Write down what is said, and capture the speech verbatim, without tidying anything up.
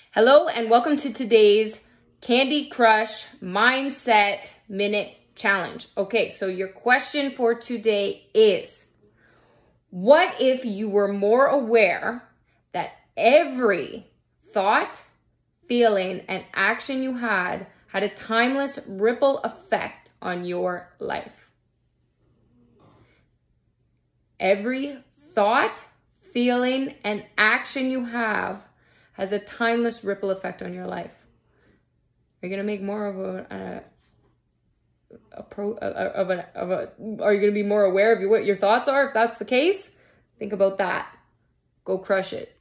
Hello and welcome to today's Candy Crush Mindset Minute Challenge. Okay, so your question for today is, what if you were more aware that every thought, feeling, and action you had had a timeless ripple effect on your life? Every thought, feeling, and action you have has a timeless ripple effect on your life. Are you gonna make more of a, a, a pro of a of a? Are you gonna be more aware of your, what your thoughts are? If that's the case, think about that. Go crush it.